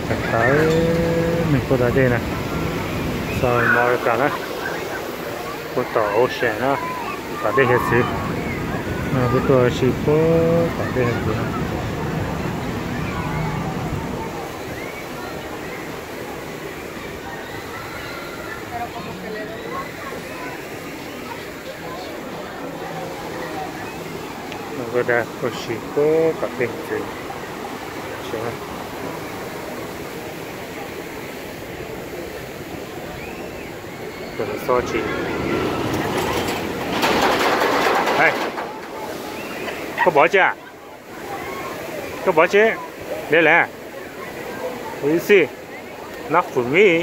tới mình có ra đây này sau mọi cả đó có tàu xe nó cả đây hết gì cáiตัวship cả đây hết gì nó ra có ship cả đây hết gì rồi so chỉ hey có bỏ chưa có bỏ chứ đây là cái gì nó phụ mi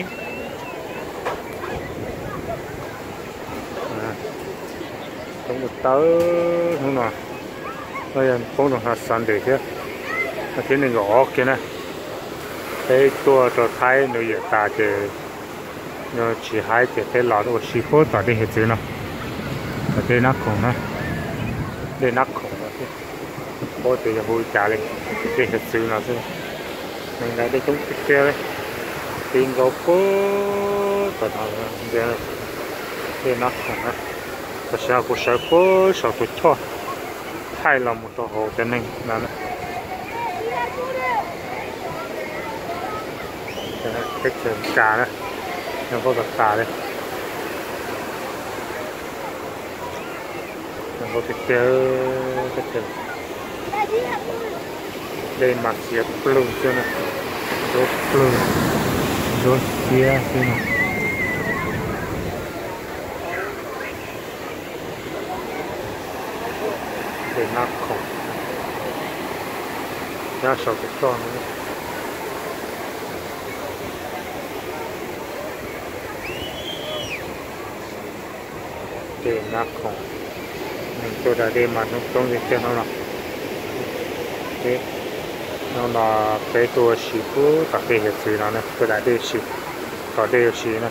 không được tới không nào bây giờ không được hạt sản để chứ thế này gõ kia nè cái tua cho thái nó giờ ta thì nó chỉ hai cái lò nó chỉ có tại đây hết chứ nào tại đây nát khổng nè đây nát khổng nè có thể là vui trả lên đây hết chứ nào chứ mình đã đi chúng kia đây tiền gạo có tại nào đây nát khổng nè và sao cũng sẽ có sao tụt cho hai là một tổ hồ cho nên là cái trường cà đó nó có vật cà đây nó có cái trường đây mặt xếp plung cho nó rốt plung rốt kia thế nào để nắp khổng ra sau cái tròn nữa để nắp khổng mình tôi đã đi mà nó trong cái chân nó nào thế nó là cáiตัวสีผู้ตัดเห็ดสีนั่นนะตัวได้สีต่อได้สีนะ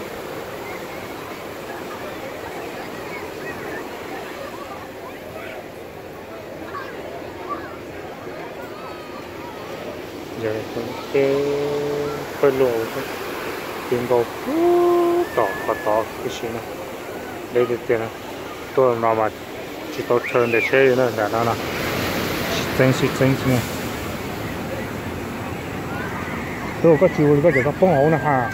giờ cái phân lộ tiền cầuต่อcái gì này đây được tiền này tôi nào mà chỉ có turn để chơi nữa là nó là chân này tôi có chịu có cái phong ổ nè ha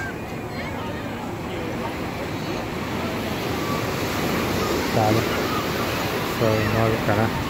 rồi nó cả